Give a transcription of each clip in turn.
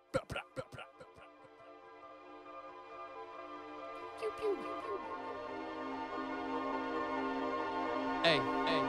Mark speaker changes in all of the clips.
Speaker 1: Hey.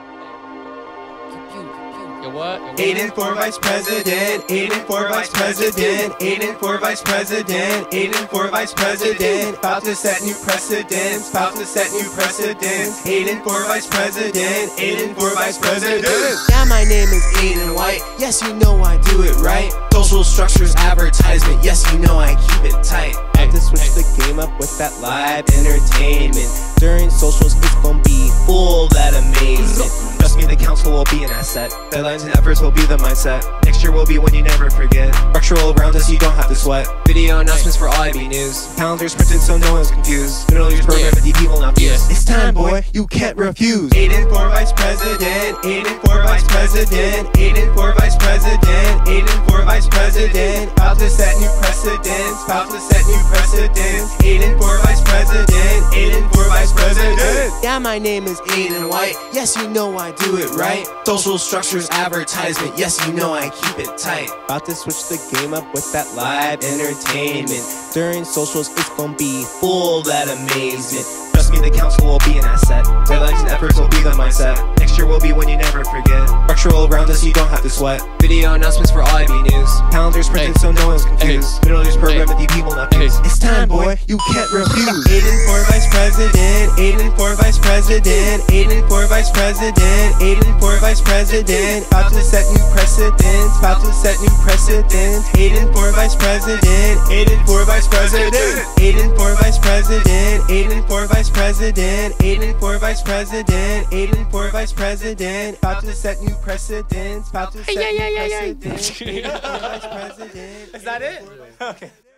Speaker 1: Yo, what?
Speaker 2: Aidan for vice president, Aidan for vice president, Aidan for vice president, Aidan for vice president. About to set new precedents, about to set new precedents. Aidan for vice president, Aidan for vice president. Yeah, my name is Aidan White. Yes, you know I do it right. Social structures, advertisement. Yes, you know I keep it tight. About to switch the game up with that live entertainment. During socials, it's gonna be full that amazement. Trust me, the council will be an asset. Deadlines and efforts will be the mindset. Next year will be when you never forget. Structural around us, you don't have to sweat. Video announcements for all IB news. Calendars printed so no one's confused. Middle years program that DP will not fuse. It's time, boy, you can't refuse. Aidan for vice president, Aidan for vice president, Aidan for vice president, Aidan for vice president. About to set new precedents, about to set new precedents. Aidan for vice president, Aidan for vice president. Yeah, my name is Aidan White. Yes, you know I do it right. Social structures, advertisement. Yes, you know I keep it tight. About to switch the game up with that live entertainment. During socials, it's gonna be full that amazement. Trust me, the council will be an asset. Deadlines and efforts will be the mindset. Next year will be when you never forget. Structural around us, you don't have to sweat. Video announcements for all IB news. Calendars printed so no one's confused. Middle years program that DP will not fuse. It's time, boy, you can't refuse. Aidan for vice president, Aidan for vice president, Aidan for vice president, Aidan for vice president. About to set new precedents, about to set new precedents. Aidan for vice president, Aidan for vice president, Aidan for vice president, Aidan for vice president, Aidan for vice president, Aidan for vice president. About to set new precedents, about to set new precedents. Aidan for vice president.
Speaker 3: Is that it? Okay.